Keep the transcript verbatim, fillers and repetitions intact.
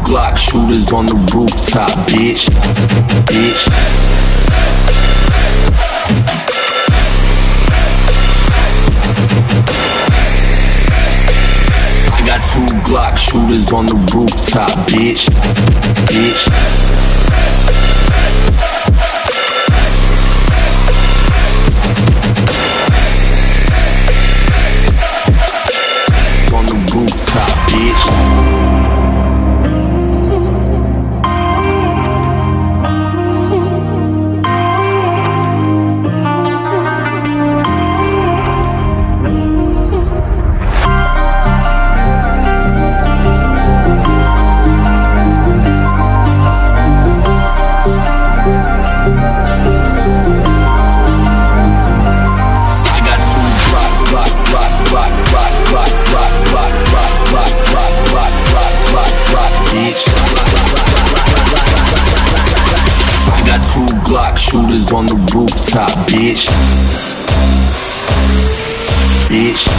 Glock shooters on the rooftop, bitch. Bitch. I got two Glock shooters on the rooftop, bitch. Bitch. On the rooftop, bitch. Two Glock shooters on the rooftop, bitch. Bitch.